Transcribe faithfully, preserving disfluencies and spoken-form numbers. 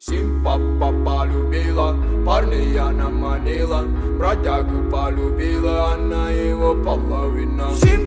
Сим папа полюбила, парня она манила, бродягу полюбила, она его половина.